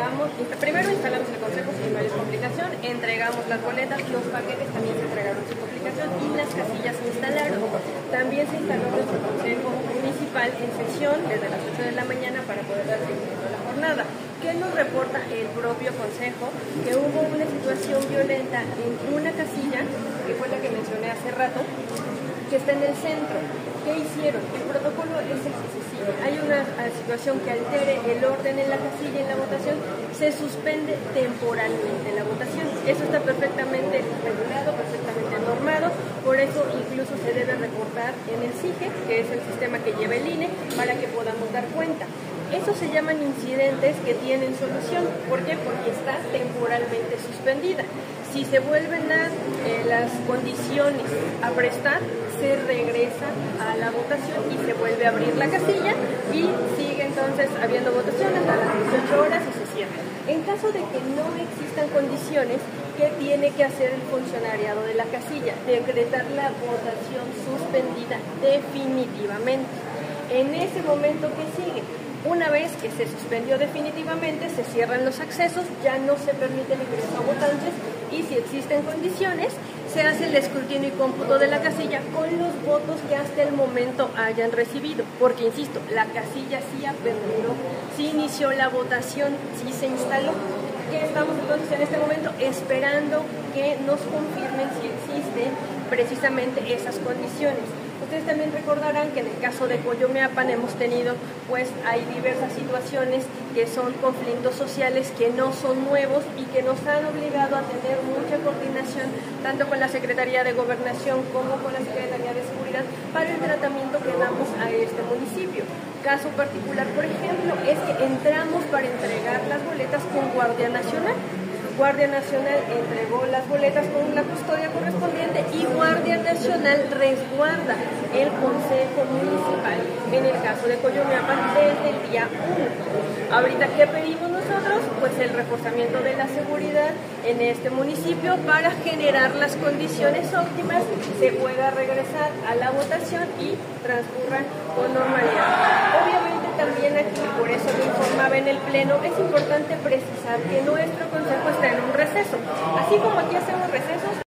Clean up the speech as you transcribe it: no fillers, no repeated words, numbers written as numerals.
primero instalamos el consejo sin mayor complicación, entregamos las boletas, los paquetes también se entregaron sin complicación y las casillas se instalaron. También se instaló nuestro consejo municipal en sesión desde las 8 de la mañana para poder dar seguimiento a la jornada. ¿Qué nos reporta el propio consejo? Que hubo una situación violenta en una casilla, que fue la que mencioné hace rato, que está en el centro. ¿Qué hicieron? El protocolo es el que se sigue. Hay una situación que altere el orden en la casilla, en la votación, se suspende temporalmente la votación. Eso está perfectamente regulado, perfectamente normado, por eso incluso se debe reportar en el SIGE, que es el sistema que lleva el INE, para que podamos dar cuenta. Esos se llaman incidentes que tienen solución. ¿Por qué? Porque está temporalmente suspendida. Si se vuelven a las condiciones a prestar, se regresa a la votación y se vuelve a abrir la casilla y sigue entonces habiendo votación hasta las 18 horas y se cierra. En caso de que no existan condiciones, ¿qué tiene que hacer el funcionariado de la casilla? Decretar la votación suspendida definitivamente. En ese momento, ¿qué sigue? Una vez que se suspendió definitivamente, se cierran los accesos, ya no se permite el ingreso a votantes y si existen condiciones, se hace el escrutinio y cómputo de la casilla con los votos que hasta el momento hayan recibido. Porque, insisto, la casilla sí aperturó, sí inició la votación, sí se instaló. ¿Qué estamos entonces en este momento? Esperando que nos confirmen si existen precisamente esas condiciones. Ustedes también recordarán que en el caso de Coyomeapan hemos tenido, hay diversas situaciones que son conflictos sociales que no son nuevos y que nos han obligado a tener mucha coordinación tanto con la Secretaría de Gobernación como con la Secretaría de Seguridad para el tratamiento que damos a este municipio. Caso particular, por ejemplo, es que entramos para entregar las boletas con Guardia Nacional. Guardia Nacional entregó las boletas con la custodia correspondiente y Guardia Nacional resguarda el Consejo Municipal en el caso de Coyomeapan desde el día 1. Ahorita, ¿qué pedimos nosotros? Pues el reforzamiento de la seguridad en este municipio para generar las condiciones óptimas, se pueda regresar a la votación y transcurran con normalidad. Obviamente también aquí, por eso lo informaba en el Pleno, es importante precisar que nuestro Consejo está en un receso. Así como aquí hacemos recesos,